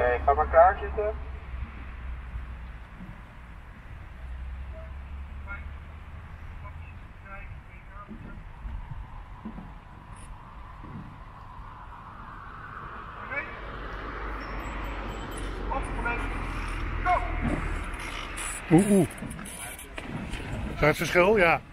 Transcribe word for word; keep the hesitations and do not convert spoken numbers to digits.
okay, ga maar klaar zitten. Oeh, oeh. Is dat het verschil? Ja.